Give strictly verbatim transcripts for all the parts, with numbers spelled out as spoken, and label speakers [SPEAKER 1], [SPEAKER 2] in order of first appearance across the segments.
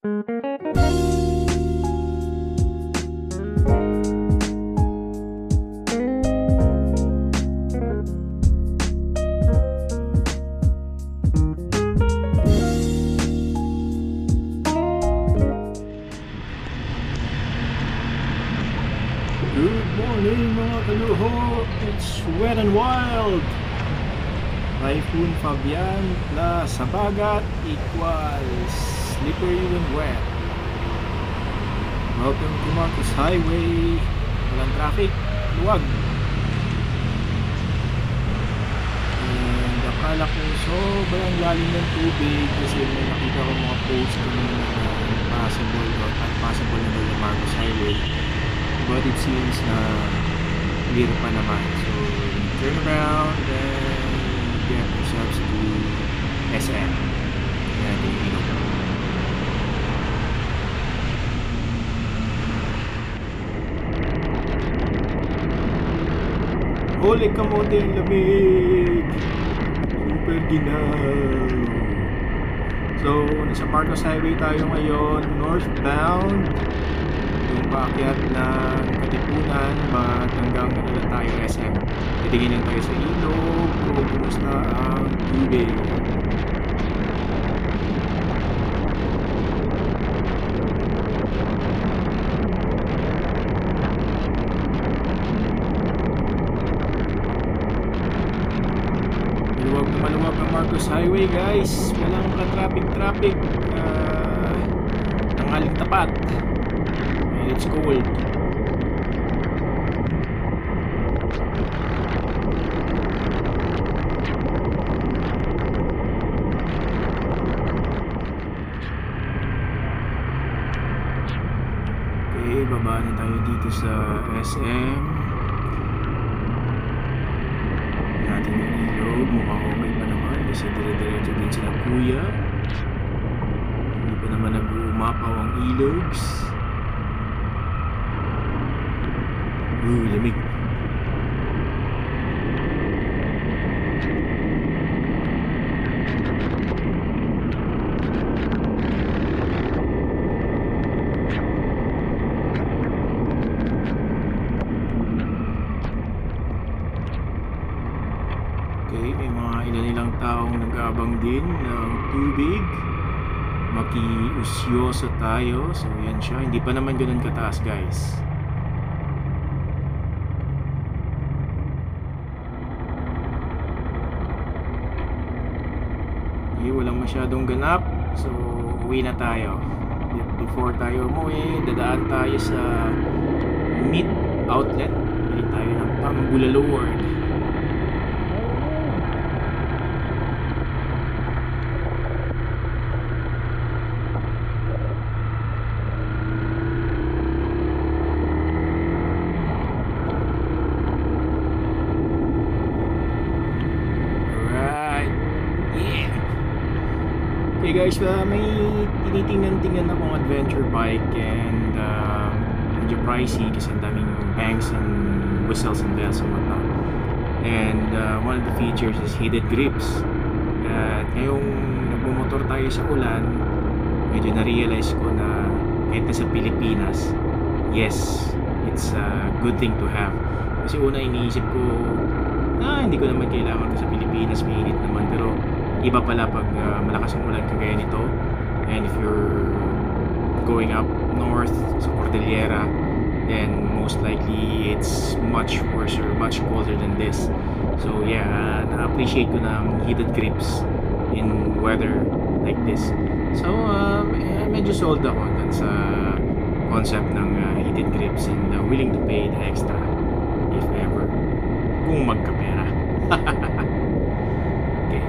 [SPEAKER 1] Good morning mga kaluho, it's wet and wild. Typhoon Fabian plus Habagat equals slippery and wet. Welcome to Marcos Highway. Walang traffic, luwag. And akala ko sobrang lalim ng tubig kasi may nakita ko mga posts kanina na possible or possible na yung Marcos Highway. But it seems na clear pa naman. So turn around and get yourselves to S M. Yan yung ilog. Holy kamote ang lamig! Super ginaw! So nasa Marcos Highway tayo ngayon, northbound. Yung paakyat ng Katipunan, but hanggang ano lang tayo S M. Titingin lang tayo sa ilog kung kumusta ang tubig. Maluwag na maluwag ang Marcos Highway, guys. Walang ka-traffic-traffic. Uh, tanghaling tapat. It's cold. Okay, baba na tayo dito sa S M. Natin yung ilog, mukhang okay pa naman kasi dire-diretso din sila kuya. Hindi pa naman nag-uumapaw ang ilogs. Ooh, lamig. Okay, may mga ilan-ilang taong nag-aabang din ng tubig. Makiusyoso tayo. So yan siya, hindi pa naman ganun kataas, guys. Walang masyadong ganap, so uwi na tayo. Before tayo umuwi, dadaan tayo sa meat outlet. Bili tayo ng pambulalord. Hey guys, uh, may tinitingnan-tingnan akong adventure bike and uh, medyo pricey kasi ang daming bangs and whistles and bells and whatnot. And uh, one of the features is heated grips. At ngayong nagmumotor tayo sa ulan, medyo na-realize ko na kahit sa Pilipinas, yes, it's a good thing to have. Kasi una iniisip ko, ah, hindi ko naman kailangan ito sa Pilipinas, may init naman, pero iba pala pag uh, malakas ang ulan kagaya nito. And if you're going up north sa Cordillera, then most likely it's much worse or much colder than this. So yeah, uh, na-appreciate ko na heated grips in weather like this. So uh, medyo sold ako dun sa concept ng uh, heated grips and uh, willing to pay the extra if ever, kung magkapera. Okay.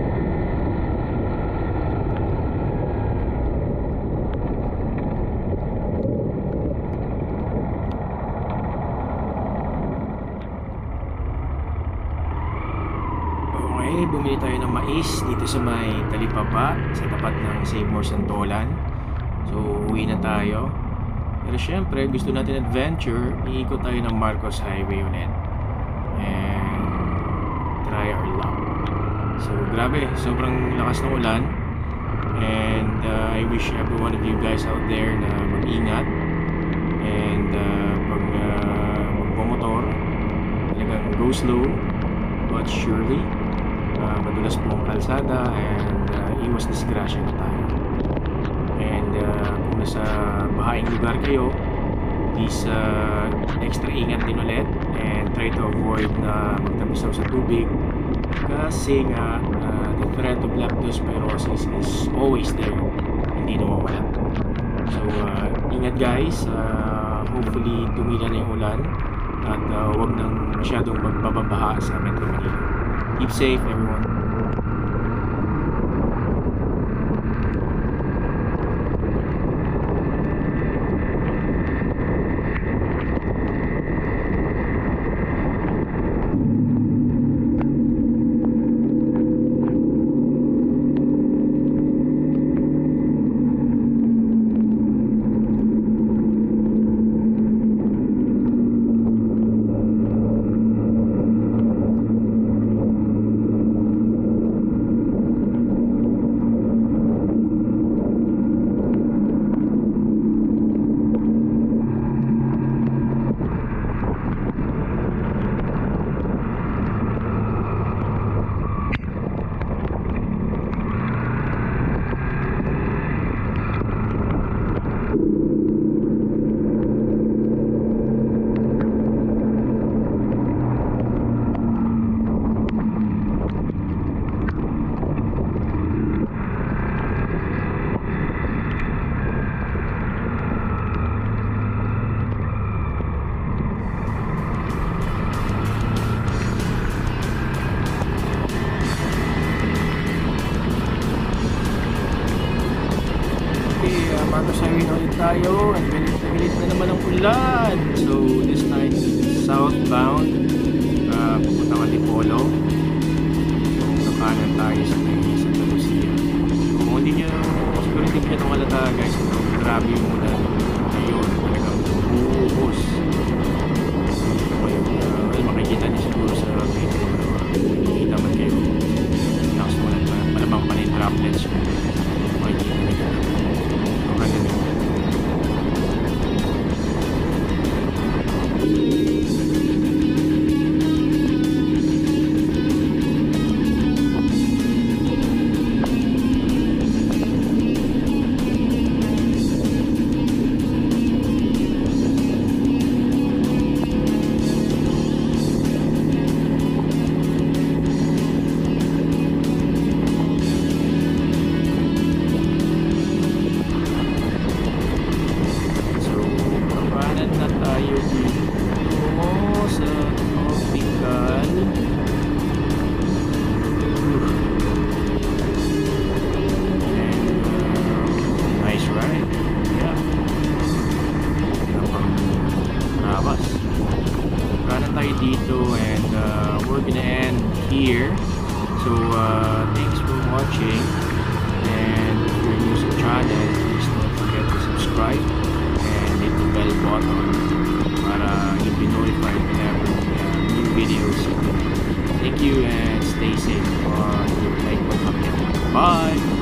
[SPEAKER 1] Bumili tayo ng mais dito sa may Talipapa sa tapat ng Save More Santolan. So uwi na tayo. Pero syempre gusto natin adventure, iikot tayo ng Marcos Highway ulit and try our luck. So grabe, sobrang lakas ng ulan And uh, I wish every one of you guys out there na mag-ingat. And uh, pag uh, magmomotor, talagang go slow but surely. Uh, madulas po ang kalsada, and uh, iwas disgrasya na tayo. And uh, kung nasa bahaing lugar kayo, please uh, extra ingat din ulit and try to avoid na magtapisaw sa tubig, kasi nga uh, the threat of leptospirosis is always there, hindi nawawala. So uh, ingat guys, uh, hopefully tumila na yung ulan at uh, huwag nang masyadong magbababaha sa Metro Manila. Keep safe everyone. Motorcycle ulit tayo, and galit na galit na naman ang ulan. So this time southbound, uh, pupunta ka Tipolo. So nakanan tayo sa may Santa Lucia. So kung hindi nyo, siguro hindi nyo itong halata guys, so grabe yung ulan ngayon, talagang buhos. So kayo, uh, well, makikita nyo siguro sa video, makikita man kayo, lakas mo lang, malamang pa na yung droplets ko. Makikita nyo ito. Dito, and uh, we're gonna end here. So uh, thanks for watching, and if you're new to the channel, please don't forget to subscribe and hit the bell button para you'll be notified whenever we have new videos. Thank you and stay safe. Uh, like, Fabian. Bye.